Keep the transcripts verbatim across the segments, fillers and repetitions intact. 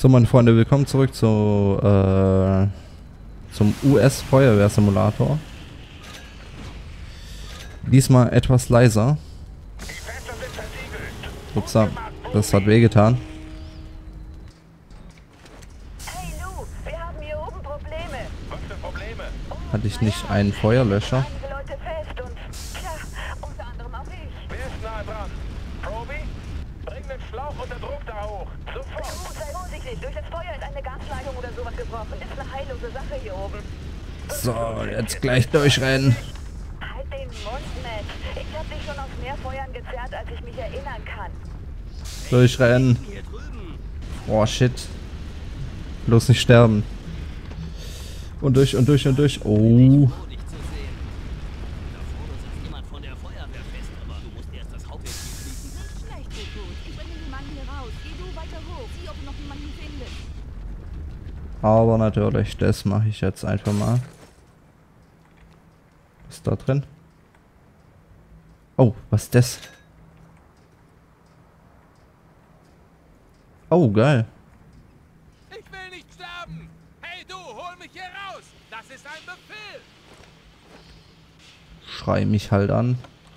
So, meine Freunde, willkommen zurück zu, äh, zum U S-Feuerwehrsimulator. Diesmal etwas leiser. Upsa, das hat wehgetan. Hey Lou, wir haben hier oben Probleme. Was für Probleme? Hatte ich nicht einen Feuerlöscher? Einige Leute fest und, tja, unter anderem auch ich. Wer ist nahe dran? Proby? Bring den Schlauch unter Druck da hoch. Sofort. Lou, sei vorsichtig, durch das Feuer ist eine Gasleitung oder sowas gebrochen. Ist eine heillose Sache hier oben. So, jetzt gleich durchrennen. Halt den Mund, Matt. Ich hab dich schon aus mehr Feuern gezerrt, als ich mich erinnern kann. Durchrennen. Oh, shit. Bloß nicht sterben. Und durch, und durch, und durch. Oh. Aber natürlich, das mache ich jetzt einfach mal. Was ist da drin? Oh, was ist das? Oh, geil. Ich will nicht sterben. Hey du, hol mich hier raus. Das ist ein Befehl. Schrei mich halt an.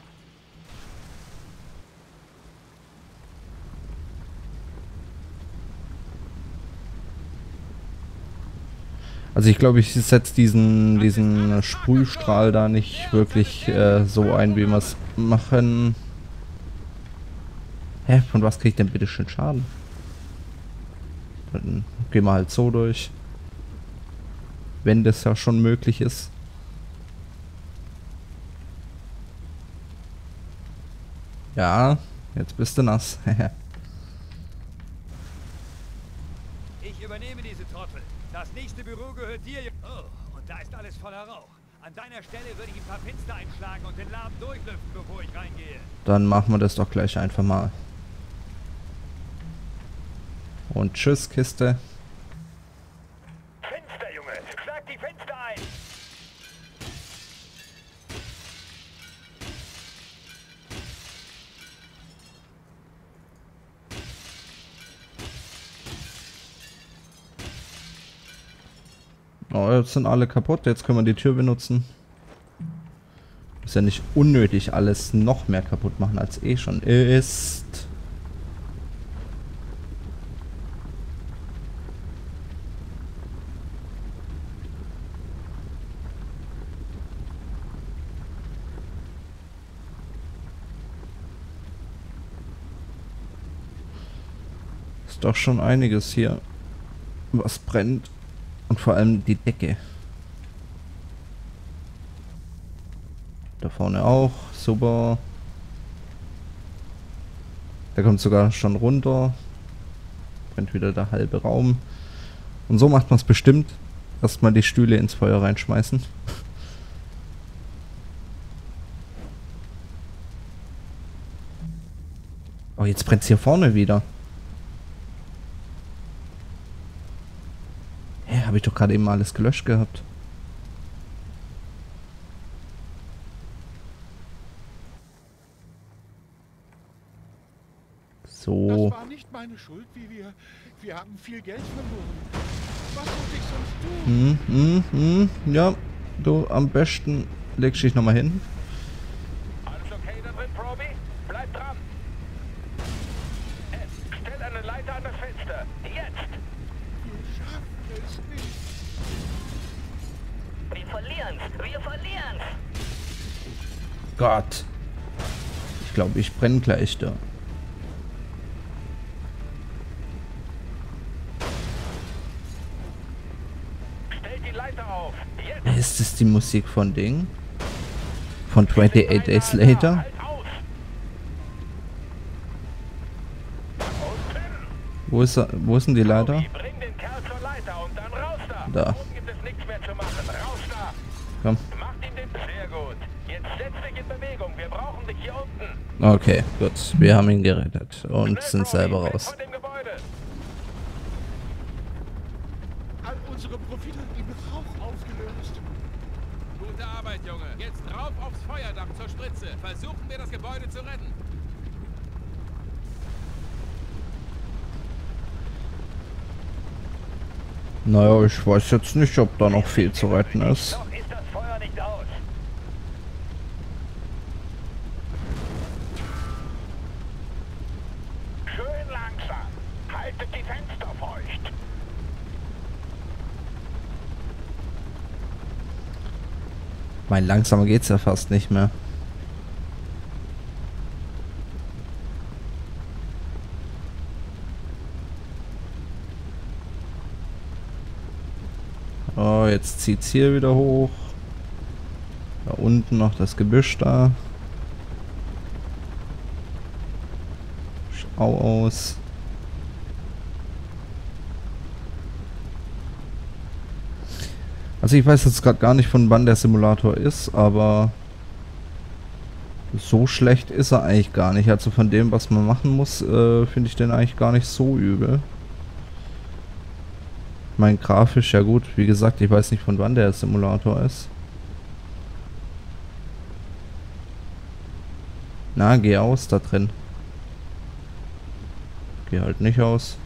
Also ich glaube, ich setze diesen diesen Sprühstrahl da nicht wirklich äh, so ein, wie wir es machen. Hä, von was kriege ich denn bitte schön Schaden? Dann gehen wir halt so durch. Wenn das ja schon möglich ist. Ja, jetzt bist du nass. Ich übernehme diese Trottel. Das nächste Büro gehört dir. Oh, und da ist alles voller Rauch. An deiner Stelle würde ich ein paar Fenster einschlagen und den Laden durchlüften, bevor ich reingehe. Dann machen wir das doch gleich einfach mal. Und tschüss, Kiste. Fenster, Junge. Schlag die Fenster ein. Oh, jetzt sind alle kaputt. Jetzt können wir die Tür benutzen. Ist ja nicht unnötig, alles noch mehr kaputt machen, als eh schon ist. Ist doch schon einiges hier, was brennt. Und vor allem die Decke. Da vorne auch. Super. Der kommt sogar schon runter. Brennt wieder der halbe Raum. Und so macht man es bestimmt. Erstmal die Stühle ins Feuer reinschmeißen. Oh, jetzt brennt es hier vorne wieder. Habe ich doch gerade eben alles gelöscht gehabt. So. Das war nicht meine Schuld, wie wir... Wir haben viel Geld verloren. Was sollte ich sonst tun? Hm, hm, hm. Ja, du am besten legst dich nochmal hin. Alles okay da drin, Proby? Bleib dran. Ed, stell eine Leiter an das Fenster. Jetzt. Wir schaffen es nicht. Wir verlieren's, wir verlieren's. Gott. Ich glaube, ich brenne gleich da. Stell die Leiter auf. Jetzt. Ist das die Musik von Ding? Von twenty-eight Days Later? Halt aus. Und hin. Wo ist er, wo ist denn die Leiter? Proby, bring den Kerl zur Leiter und dann raus da. Da. Oben gibt es nichts mehr zu machen. Raus da. Komm. Macht ihm den... Sehr gut. Jetzt setz dich in Bewegung. Wir brauchen dich hier unten. Okay, gut. Wir haben ihn gerettet und sind selber raus. Von dem Gebäude. All unsere Profite im Rauch aufgelöst. Gute Arbeit, Junge. Jetzt rauf aufs Feuerdach zur Spritze. Versuchen wir, das Gebäude zu retten. Naja, ich weiß jetzt nicht, ob da noch viel zu retten ist. Noch ist das Feuer nicht aus. Schön langsam. Haltet die Fenster feucht. Mein langsamer geht's ja fast nicht mehr. Oh, jetzt zieht's hier wieder hoch. Da unten noch das Gebüsch da. Schau aus. Also ich weiß jetzt gerade gar nicht, von wann der Simulator ist, aber so schlecht ist er eigentlich gar nicht. Also von dem, was man machen muss, äh, finde ich den eigentlich gar nicht so übel. Mein grafisch, ja gut, wie gesagt, ich weiß nicht, von wann der Simulator ist. Na, geh aus da drin. Geh halt nicht aus.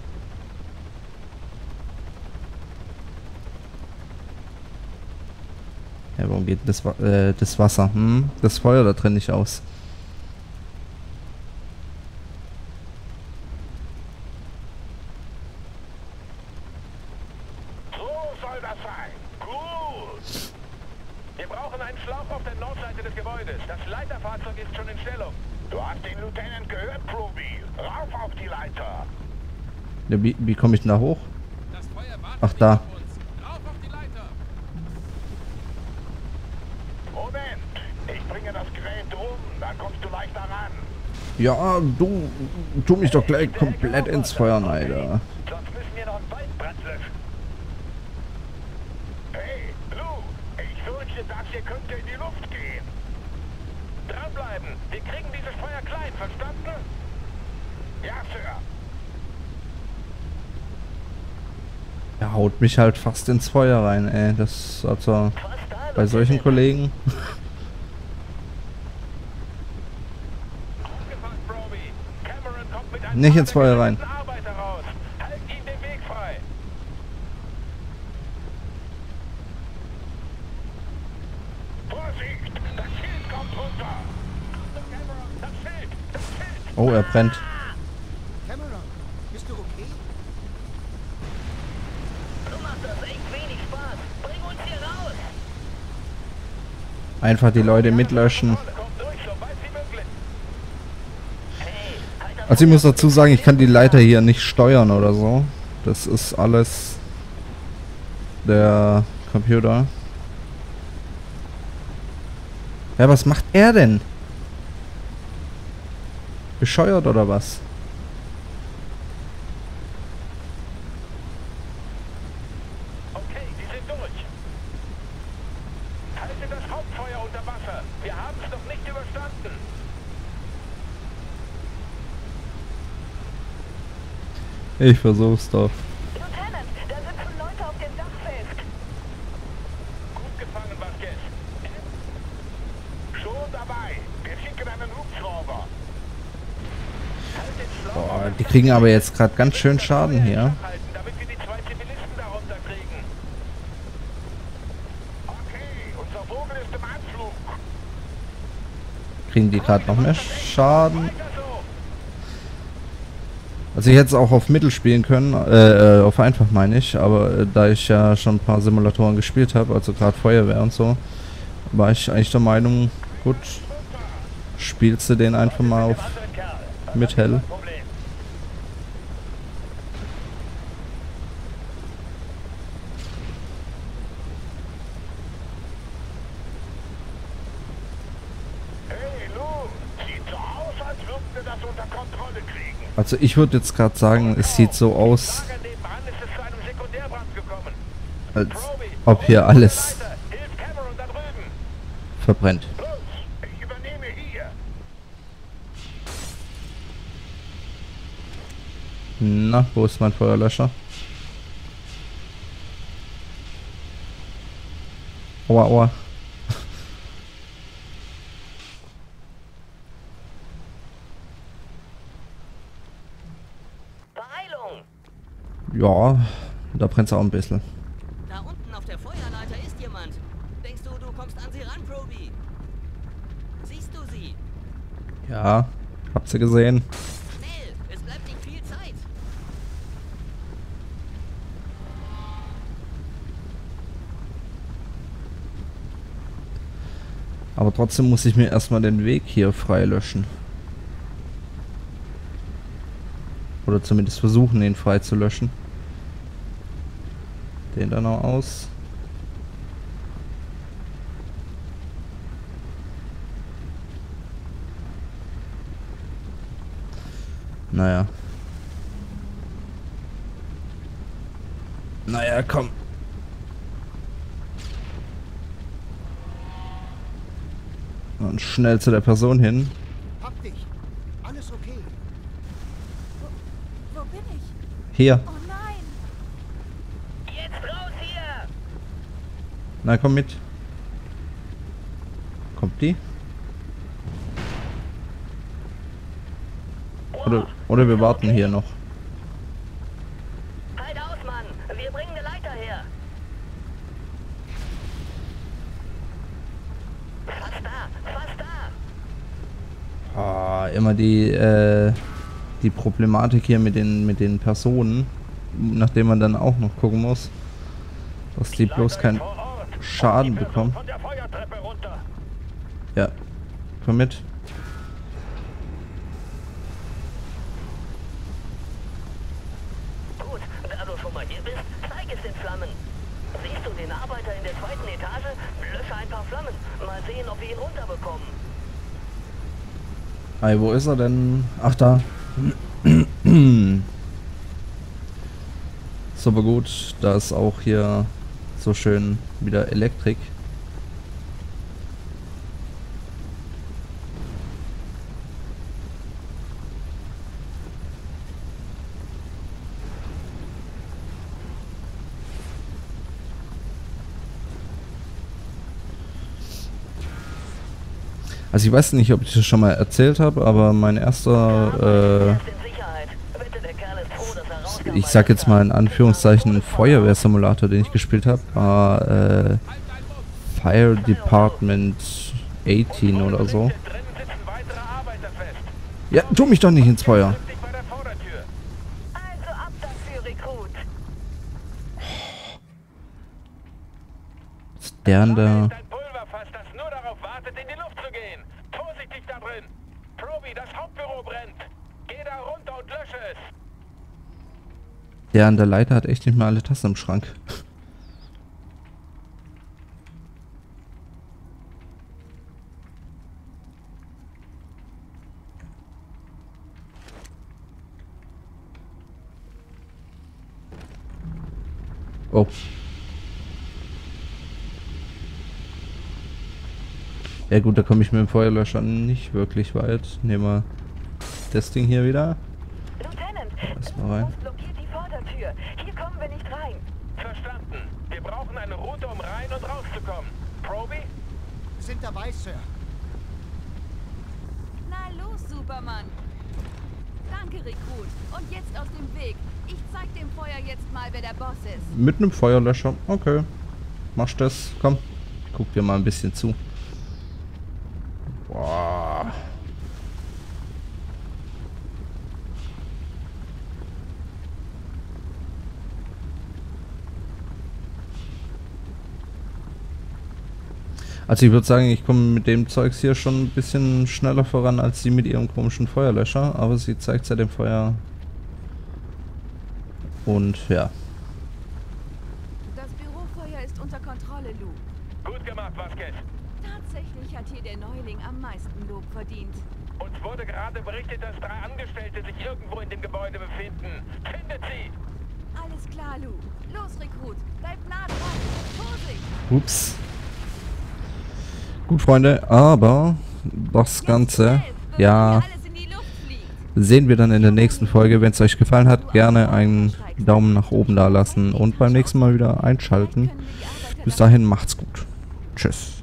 Ja, warum geht das, äh, das Wasser? Hm? Das Feuer da drin nicht aus. So soll das sein. Gut. Wir brauchen einen Schlauch auf der Nordseite des Gebäudes. Das Leiterfahrzeug ist schon in Stellung. Du hast den Lieutenant gehört, Proby. Rauf auf die Leiter. Ja, wie wie komme ich denn da hoch? Das Feuer wartet Ach, nicht da. auf uns. Rauf auf die Leiter. Moment. Ich bringe das Gerät um. Dann kommst du leichter ran. Ja, du, tu mich doch gleich komplett ins Feuer, Alter. Sonst müssen wir noch einen Waldbrand löschen. Hey, Lou. Ich fürchte, das hier könnte in die Luft gehen. Dranbleiben. Wir kriegen dieses Feuer klein, verstanden? Ja, Sir. Er haut mich halt fast ins Feuer rein, ey. Das, also, bei solchen Kollegen. Aufgepasst, Proby. Cameron kommt mit einem Nicht ins Feuer rein. Arbeiter raus. Halt ihm den Weg frei. Vorsicht. Das Schild kommt runter. Achtung, Cameron, das Schild, das Schild. Oh, er brennt. Cameron, bist du okay? Du machst das echt wenig Spaß. Bring uns hier raus. Einfach die Leute mitlöschen. Kommt durch, so weit wie möglich. Also ich muss dazu sagen, ich kann die Leiter hier nicht steuern oder so. Das ist alles der Computer. Ja, was macht er denn? Bescheuert oder was? Okay, die sind durch. Halte das Hauptfeuer unter Wasser. Wir haben es noch nicht überstanden. Ich versuch's doch. Lieutenant, da sitzen Leute auf dem Dach fest. Gut gefangen, Vasquez. Schon dabei. Wir schicken einen Hubschrauber. Halt den Schlauch. Boah, die kriegen aber jetzt gerade ganz schön Schaden hier. Halten, damit wir die zwei Zivilisten darunter kriegen. Okay, unser Vogel ist im Anflug. Kriegen die gerade noch mehr Schaden? Weiter so. Also ich hätte es auch auf Mittel spielen können, äh, auf einfach meine ich, aber äh, da ich ja schon ein paar Simulatoren gespielt habe, also gerade Feuerwehr und so, war ich eigentlich der Meinung, gut, spielst du den einfach mal auf Anderen Kerl. mit hell. Problem. Hey, Lou. Sieht so aus, als würden wir das unter Kontrolle kriegen. Also ich würde jetzt gerade sagen, es sieht so aus, Lager nebenan ist es zu einem Sekundärbrand gekommen. als Proby, ob hier hoch auf die alles Leiter. Hilf Cameron da drüben. verbrennt. Los, ich übernehme hier. Na, wo ist mein Feuerlöscher? Aua, aua. Beeilung. Ja, Da brennt es auch ein bisschen. Da unten auf der Feuerleiter ist jemand. Denkst du, du kommst an sie ran, Proby? Siehst du sie? Ja, habt ihr gesehen. Schnell, es bleibt nicht viel Zeit. Aber trotzdem muss ich mir erstmal den Weg hier freilöschen. Oder zumindest versuchen, den frei zu löschen. Den dann auch aus. Naja. Naja, komm. Und schnell zu der Person hin. Hab dich. Alles okay. Wo bin ich? Hier. Oh nein! Jetzt raus hier! Na, komm mit. Kommt die? Oder, oder wir warten hier noch. Halt aus, Mann! Wir bringen eine Leiter her! Fast da! Fast da! Ah, immer die, äh, die Problematik hier mit den, mit den Personen, nachdem man dann auch noch gucken muss, dass die bloß keinen Schaden bekommen. Von der Feuertreppe runter. Ja, komm mit. Gut, da du schon mal hier bist, zeig es den Flammen. Siehst du den Arbeiter in der zweiten Etage? Lösche ein paar Flammen. Mal sehen, ob wir ihn runterbekommen. Hey, wo ist er denn? Ach, da. Ist aber gut, da ist auch hier so schön wieder Elektrik. Also ich weiß nicht, ob ich das schon mal erzählt habe, aber mein erster, äh, ich sag jetzt mal in Anführungszeichen Feuerwehrsimulator, den ich gespielt habe, war äh, Fire Department achtzehn oder so. Drinnen sitzen weitere Arbeiter fest. Ja, tu mich doch nicht ins Feuer. Dich bei der Vordertür. Also ab dafür, Rekrut. Was ist der denn Da da? ist ein Pulverfass, das nur darauf wartet, in die Luft zu gehen. Vorsichtig da drin. Proby, das Hauptbüro brennt. Geh da runter und lösche es. Der an der Leiter hat echt nicht mehr alle Tassen im Schrank. Oh. Ja gut, da komme ich mit dem Feuerlöscher nicht wirklich weit. Nehmen wir das Ding hier wieder. Lieutenant, Lass mal rein. das blockiert die Vordertür. Hier kommen wir nicht rein. Verstanden. Wir brauchen eine Route, um rein und rauszukommen. Proby? Sind dabei, Sir. Na los, Superman. Danke, Rekrut. Und jetzt aus dem Weg. Ich zeig dem Feuer jetzt mal, wer der Boss ist. Mit einem Feuerlöscher. Okay. Machst das. Komm. Ich guck dir mal ein bisschen zu. Boah. Also ich würde sagen, ich komme mit dem Zeugs hier schon ein bisschen schneller voran als sie mit ihrem komischen Feuerlöscher, aber sie zeigt es ja dem Feuer. Und ja. Das Bürofeuer ist unter Kontrolle, Lou. Gut gemacht, Vasquez. Tatsächlich hat hier der Neuling am meisten Lob verdient. Uns wurde gerade berichtet, dass drei Angestellte sich irgendwo in dem Gebäude befinden. Findet sie! Alles klar, Lou. Los, Rekrut. Bleib nah dran. Vorsicht! Ups. Gut, Freunde, aber das Ganze, ja, sehen wir dann in der nächsten Folge. Wenn es euch gefallen hat, gerne einen Daumen nach oben da lassen und beim nächsten Mal wieder einschalten. Bis dahin, macht's gut. Tschüss.